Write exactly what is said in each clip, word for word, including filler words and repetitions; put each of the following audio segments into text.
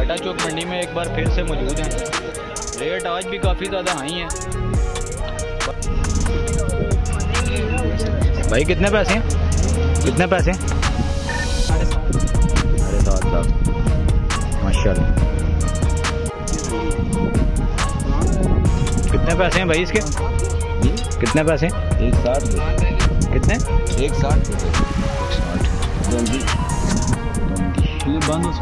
टाटा चौक मंडी में एक बार फिर से मौजूद हैं। रेट आज भी काफ़ी ज़्यादा हाई हैं। भाई कितने पैसे हैं? कितने पैसे? साढ़े सात लाख माशाल्लाह। कितने पैसे हैं भाई इसके? कितने पैसे? एक साठ। कितने? एक साठ। साठ। ये बंद उसको।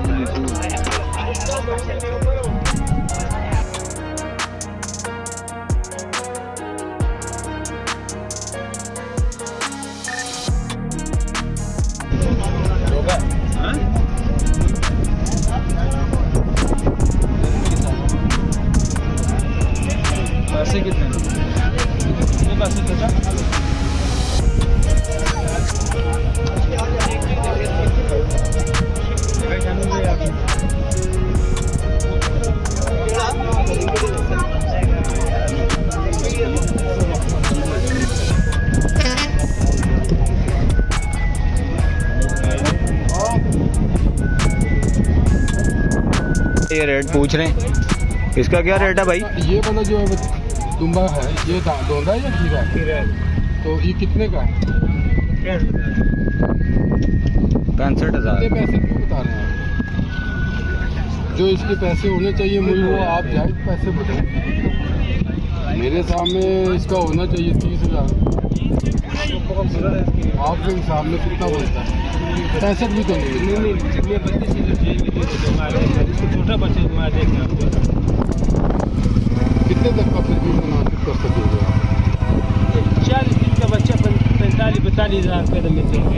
पैसे कितने? कितने पैसे चाचा? ये रेट पूछ रहे हैं, इसका क्या रेट है भाई? ये वाला जो है दुम्बा है, ये दोंदा है या खीरा है? तो ये कितने का है? पैंसठ हजार। पैसे क्यों बता रहे हैं? जो इसके पैसे होने चाहिए मुझे वो आप जायज़ पैसे बताएं। मेरे सामने इसका होना चाहिए तीस हजार। आपके हिसाब में कितना बोलता है? पैंसठ भी तो नहीं। छोटा बच्चा कितने तक का फिर भी मुनासिब कर सकेंगे? चालीस दिन का बच्चा पैंतालीस पैंतालीस हजार रुपये तो मिलते हैं।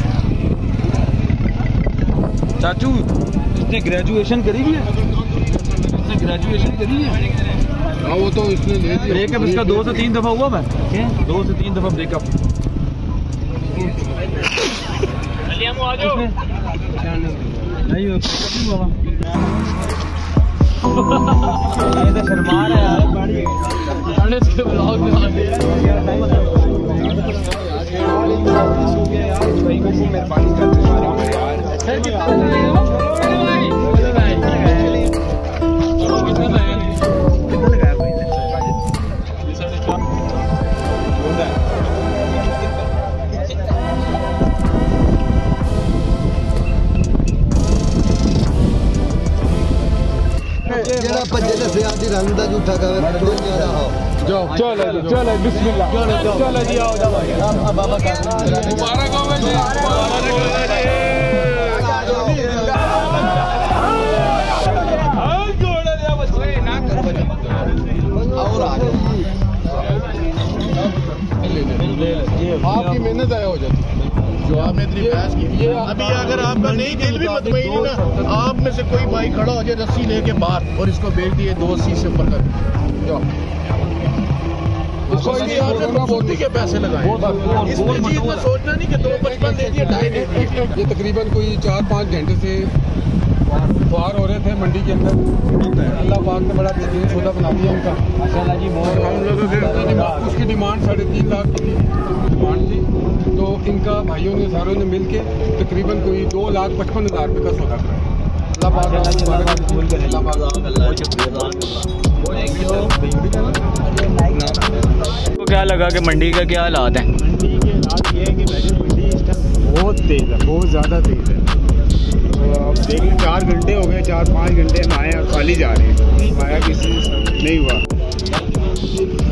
चाचू इसने ग्रेजुएशन करी है? इसने ग्रेजुएशन करी है? हाँ वो तो इसने ले दिया। ब्रेकअप इसका दो से तीन दफ़ा हुआ है। दो से तीन दफ़ा ब्रेकअप। नहीं हो ये तो शर्मा रहा है यार। इसके ब्लॉग में मेहरबानी करते जाओ चलो चलो बिस्मिल्लाह चलो जी आओ जाओ बाबा मुबारक हो जी आपकी मेहनत आया हो जाती जो आपने इतनी बहस की। अभी अगर आपका नहीं दिल भी मतमईन है ना, आप में से कोई भाई खड़ा हो जाए रस्सी लेके बाहर और इसको बेच दिए दो अस्सी से ऊपर कर जाओ। आपने के पैसे लगाए। इसमें चीज में सोचना नहीं कि दो पचपन दे दिए ढाई दे दिए। ये तकरीबन कोई चार पाँच घंटे से सवार हो रहे थे मंडी के अंदर। अल्लाह पाक ने बड़ा बेहतरीन सौदा बना दिया इनका माशाल्लाह जी। हम लोगों के उसकी डिमांड साढ़े तीन लाख की डिमांड थी, तो इनका भाइयों ने सारों ने मिल के तकरीबन कोई दो लाख पचपन हज़ार रुपये का सौदा कराया। अल्लाह पाक को क्या लगा कि मंडी का क्या हालात है? मंडी के हालात ये है कि मंडी इस टाइम बहुत तेज़ है, बहुत ज़्यादा तेज़ है। तो अब देख लें चार घंटे हो गए, चार पाँच घंटे हम आए और खाली जा रहे हैं, आया किसी नहीं हुआ।